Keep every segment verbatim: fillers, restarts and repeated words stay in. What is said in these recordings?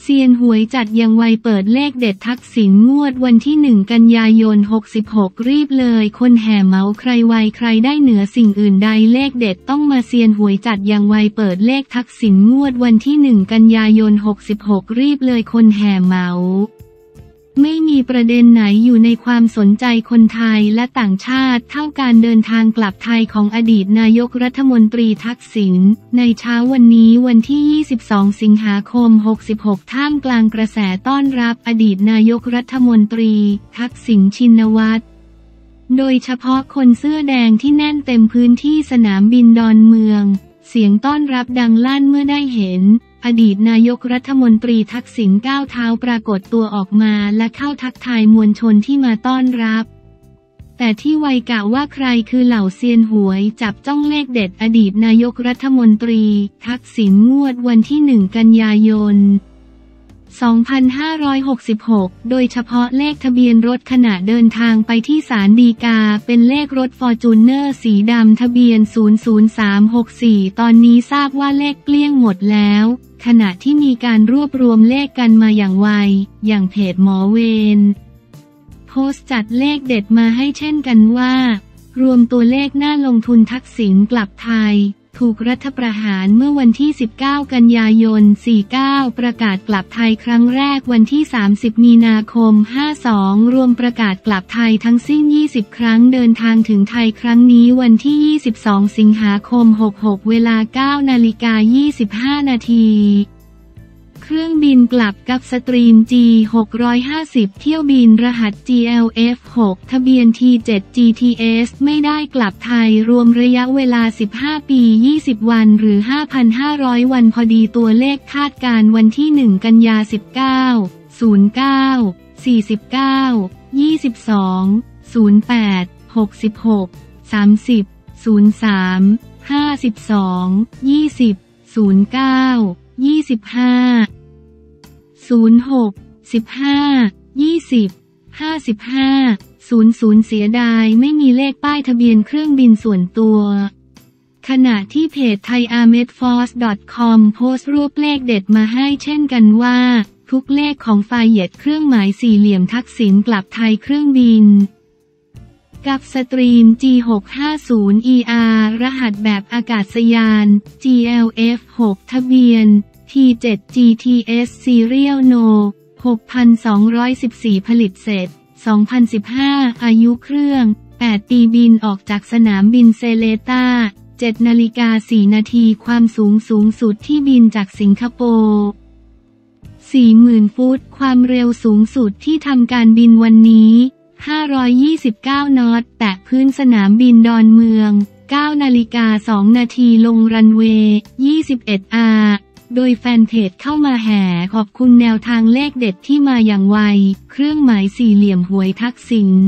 ซียนหวยจัดยังไวเปิดเลขเด็ดทักษิณงวดวันที่หนึ่งกันยายนหกสิบหกรีบเลยคนแห่เหมาใครไวใครได้เหนือสิ่งอื่นใดเลขเด็ดต้องมาเซียนหวยจัดยังไวเปิดเลขทักษิณงวดวันที่หนึ่งกันยายนหกสิบหกรีบเลยคนแห่เหมาไม่มีประเด็นไหนอยู่ในความสนใจคนไทยและต่างชาติเท่าการเดินทางกลับไทยของอดีตนายกรัฐมนตรีทักษิณในเช้าวันนี้วันที่ยี่สิบสองสิงหาคมหกสิบหกท่ามกลางกระแสต้อนรับอดีตนายกรัฐมนตรีทักษิณชินวัตรโดยเฉพาะคนเสื้อแดงที่แน่นเต็มพื้นที่สนามบินดอนเมืองเสียงต้อนรับดังลั่นเมื่อได้เห็นอดีตนายกรัฐมนตรีทักษิณก้าวเท้าปรากฏตัวออกมาและเข้าทักทายมวลชนที่มาต้อนรับแต่ที่ไวกะว่าใครคือเหล่าเซียนหวยจับจ้องเลขเด็ดอดีตนายกรัฐมนตรีทักษิณงวดวันที่หนึ่งกันยายนสองพันห้าร้อยหกสิบหกโดยเฉพาะเลขทะเบียนรถขณะเดินทางไปที่ศาลฎีกาเป็นเลขรถฟอร์จูเนอร์สีดำทะเบียนศูนย์ ศูนย์ สาม หก สี่ตอนนี้ทราบว่าเลขเกลี้ยงหมดแล้วขณะที่มีการรวบรวมเลขกันมาอย่างไวอย่างเพจหมอเวนโพสต์จัดเลขเด็ดมาให้เช่นกันว่ารวมตัวเลขน่าลงทุนทักษิณกลับไทยถูกรัฐประหารเมื่อวันที่สิบเก้ากันยายนสี่สิบเก้าประกาศกลับไทยครั้งแรกวันที่สามสิบมีนาคมห้าสิบสองรวมประกาศกลับไทยทั้งสิ้นยี่สิบครั้งเดินทางถึงไทยครั้งนี้วันที่ยี่สิบสองสิงหาคมหกสิบหกเวลา เก้านาฬิกายี่สิบห้านาทีเครื่องบินกลับกับสตรีม จี หกร้อยห้าสิบ เที่ยวบินรหัส จี แอล เอฟ หก ทะเบียน ที เจ็ด จี ที เอส ไม่ได้กลับไทยรวมระยะเวลาสิบห้าปียี่สิบวันหรือ ห้าพันห้าร้อย วันพอดีตัวเลขคาดการวันที่หนึ่งกันยาสิบเก้า ศูนย์ เก้า สี่สิบเก้า ยี่สิบสอง ศูนย์ แปด หกสิบหก สามสิบ ศูนย์ สาม ห้าสิบสอง ยี่สิบ ศูนย์ เก้า ยี่สิบห้าศูนย์ หก สิบห้า ยี่สิบ ห้าสิบห้า ศูนย์ ศูนย์เสียดายไม่มีเลขป้ายทะเบียนเครื่องบินส่วนตัวขณะที่เพจ ไทย อาร์ เมด ฟอร์ส ดอท คอม โพสต์รูปเลขเด็ดมาให้เช่นกันว่าทุกเลขของไฟเย็ดเครื่องหมายสี่เหลี่ยมทักษิณกลับไทยเครื่องบินกับสตรีม จี หกห้าศูนย์ อี อาร์ รหัสแบบอากาศยาน จี แอล เอฟ หก ทะเบียน ที เจ็ด จี ที เอส Serial No หกพันสองร้อยสิบสี่ ผลิตเสร็จ สองพันสิบห้า อายุเครื่อง แปด ปีบินออกจากสนามบินเซเลตา เจ็ด นาฬิกา สี่ นาทีความสูงสูงสุดที่บินจากสิงคโปร์ สี่หมื่น ฟุตความเร็วสูงสุดที่ทำการบินวันนี้ห้าร้อยยี่สิบเก้านอตแตะพื้นสนามบินดอนเมืองเก้านาฬิกาสองนาทีลงรันเวย์ยี่สิบเอ็ดอาร์โดยแฟนเพจเข้ามาแห่ขอบคุณแนวทางเลขเด็ดที่มาอย่างไวเครื่องหมายสี่เหลี่ยมหวยทักษิณ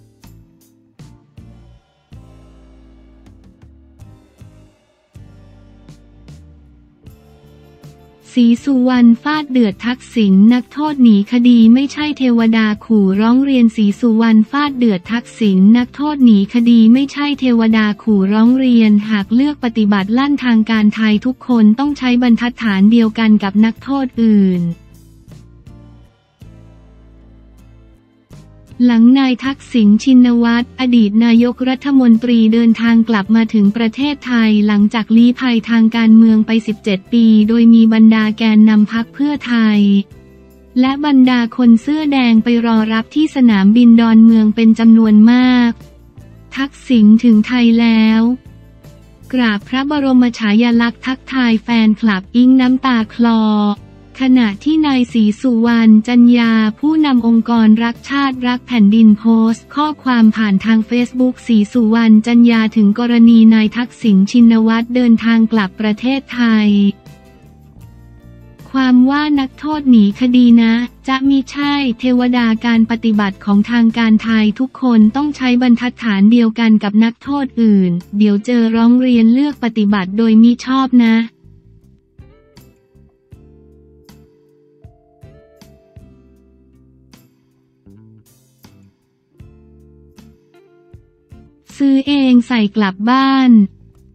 ศรีสุวรรณฟาดเดือดทักษิณนักโทษหนีคดีไม่ใช่เทวดาขู่ร้องเรียนศรีสุวรรณฟาดเดือดทักษิณนักโทษหนีคดีไม่ใช่เทวดาขู่ร้องเรียนหากเลือกปฏิบัติลั่นทางการไทยทุกคนต้องใช้บรรทัดฐานเดียวกันกับนักโทษอื่นหลังนายทักษิณชินวัตรอดีตนายกรัฐมนตรีเดินทางกลับมาถึงประเทศไทยหลังจากลี้ภัยทางการเมืองไปสิบเจ็ดปีโดยมีบรรดาแกนนำพรรคเพื่อไทยและบรรดาคนเสื้อแดงไปรอรับที่สนามบินดอนเมืองเป็นจำนวนมากทักษิณถึงไทยแล้วกราบพระบรมฉายาลักษณ์ทักทายแฟนคลับอิ้งน้ำตาคลอขณะที่นายศรีสุวรรณจันยาผู้นำองค์กรรักชาติรักแผ่นดินโพสต์ข้อความผ่านทางเฟซบุ๊กศรีสุวรรณจันยาถึงกรณีนายทักษิณชินวัตรเดินทางกลับประเทศไทยความว่านักโทษหนีคดีนะจะมิใช่เทวดาการปฏิบัติของทางการไทยทุกคนต้องใช้บรรทัดฐานเดียวกันกับนักโทษอื่นเดี๋ยวเจอร้องเรียนเลือกปฏิบัติโดยมิชอบนะซื้อเองใส่กลับบ้าน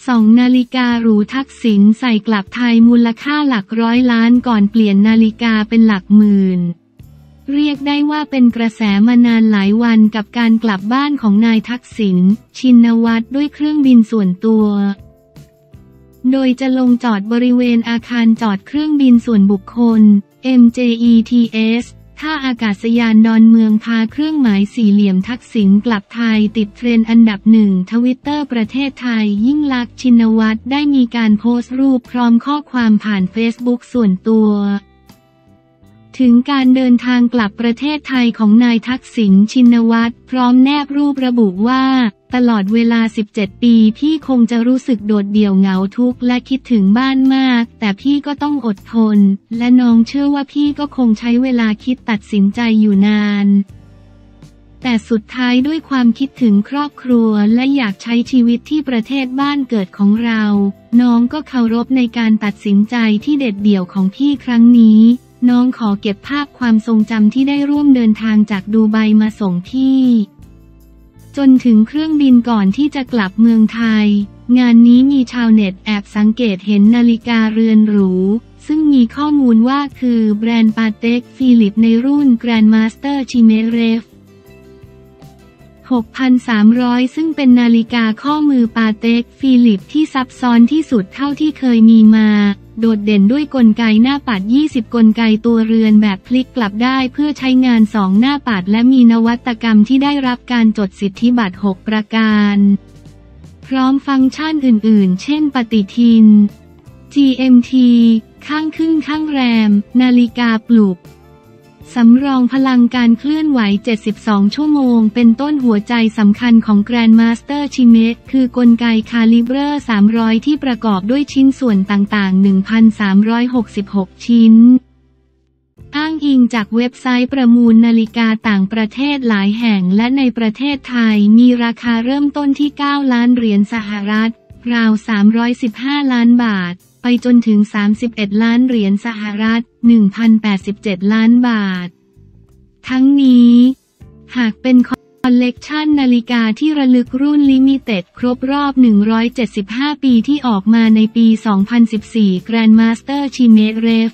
สองนาฬิกาหรูทักษิณใส่กลับไทยมูลค่าหลักร้อยล้านก่อนเปลี่ยนนาฬิกาเป็นหลักหมื่นเรียกได้ว่าเป็นกระแสมานานหลายวันกับการกลับบ้านของนายทักษิณชินวัตรด้วยเครื่องบินส่วนตัวโดยจะลงจอดบริเวณอาคารจอดเครื่องบินส่วนบุคคล เอ็ม เจ อี ที เอส ท่าอากาศยานดอนเมืองพาเครื่องหมายสี่เหลี่ยมทักษิณกลับไทยติดเทรนด์อันดับหนึ่งทวิตเตอร์ประเทศไทยยิ่งลักษณ์ชินวัตรได้มีการโพสต์รูปพร้อมข้อความผ่านเฟซบุ๊กส่วนตัวถึงการเดินทางกลับประเทศไทยของนายทักษิณชินวัตรพร้อมแนบรูประบุว่าตลอดเวลาสิบเจ็ดปีพี่คงจะรู้สึกโดดเดี่ยวเหงาทุกข์และคิดถึงบ้านมากแต่พี่ก็ต้องอดทนและน้องเชื่อว่าพี่ก็คงใช้เวลาคิดตัดสินใจอยู่นานแต่สุดท้ายด้วยความคิดถึงครอบครัวและอยากใช้ชีวิตที่ประเทศบ้านเกิดของเราน้องก็เคารพในการตัดสินใจที่เด็ดเดี่ยวของพี่ครั้งนี้น้องขอเก็บภาพความทรงจำที่ได้ร่วมเดินทางจากดูไบมาส่งพี่จนถึงเครื่องบินก่อนที่จะกลับเมืองไทยงานนี้มีชาวเน็ตแอบสังเกตเห็นนาฬิกาเรือนหรูซึ่งมีข้อมูลว่าคือแบรนด์ปาเต็กฟิลิปในรุ่น Grandmaster Chimerev หกพันสามร้อย ซึ่งเป็นนาฬิกาข้อมือปาเต็กฟิลิปที่ซับซ้อนที่สุดเท่าที่เคยมีมาโดดเด่นด้วยกลไกหน้าปัดยี่สิบกลไกตัวเรือนแบบพลิกกลับได้เพื่อใช้งานสองหน้าปัดและมีนวัตกรรมที่ได้รับการจดสิทธิบัตรหกประการพร้อมฟังก์ชันอื่นๆเช่นปฏิทิน จี เอ็ม ที ข้างขึ้นข้างแรมนาฬิกาปลุกสำรองพลังการเคลื่อนไหวเจ็ดสิบสองชั่วโมงเป็นต้นหัวใจสำคัญของ Grandmaster Chimerev คือกลไกคาลิเบอร์สามร้อยที่ประกอบด้วยชิ้นส่วนต่างๆ หนึ่งพันสามร้อยหกสิบหก ชิ้นอ้างอิงจากเว็บไซต์ประมูลนาฬิกาต่างประเทศหลายแห่งและในประเทศไทยมีราคาเริ่มต้นที่เก้าล้านเหรียญสหรัฐราวสามร้อยสิบห้าล้านบาทไปจนถึงสามสิบเอ็ดล้านเหรียญสหรัฐ หนึ่งพันแปดสิบเจ็ด ล้านบาททั้งนี้หากเป็นคอลเลกชันนาฬิกาที่ระลึกรุ่นลิมิเต็ดครบรอบหนึ่งร้อยเจ็ดสิบห้าปีที่ออกมาในปี สองพันสิบสี่ Grandmaster Chimerev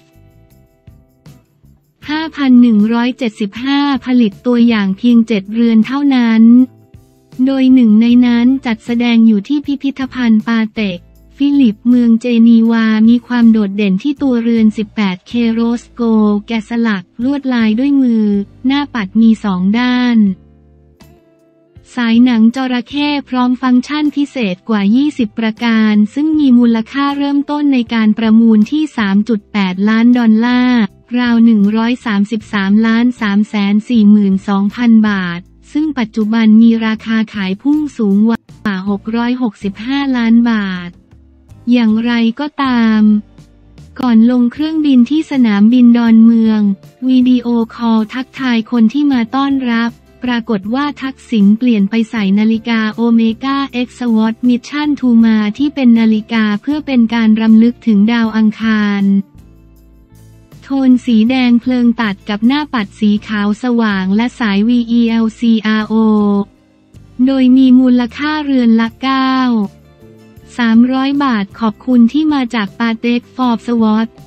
ห้าพันหนึ่งร้อยเจ็ดสิบห้า ผลิตตัวอย่างเพียงเจ็ดเรือนเท่านั้นโดยหนึ่งในนั้นจัดแสดงอยู่ที่พิพิธภัณฑ์ปาเต็กฟิลิปเมืองเจนีวามีความโดดเด่นที่ตัวเรือน สิบแปด เคโรสโกแกะสลักลวดลายด้วยมือหน้าปัดมีสองด้านสายหนังจระเข้พร้อมฟังก์ชันพิเศษกว่ายี่สิบประการซึ่งมีมูลค่าเริ่มต้นในการประมูลที่ สามจุดแปด ล้านดอลลาร์ราวหนึ่งร้อยสามสิบสามล้านสามแสนสี่หมื่นสองพัน บาทซึ่งปัจจุบันมีราคาขายพุ่งสูงกว่าหกร้อยหกสิบห้าล้านบาทอย่างไรก็ตามก่อนลงเครื่องบินที่สนามบินดอนเมืองวิดีโอคอลทักทายคนที่มาต้อนรับปรากฏว่าทักษิณเปลี่ยนไปใส่นาฬิกาโอเมก้า X Swatch Mission to มาที่เป็นนาฬิกาเพื่อเป็นการรำลึกถึงดาวอังคารโทนสีแดงเพลิงตัดกับหน้าปัดสีขาวสว่างและสาย วี อี แอล ซี อาร์ โอ โดยมีมูลค่าเรือนละเก้าพันสามร้อย บาทขอบคุณที่มาจากปาเต็กฟอร์บสวอต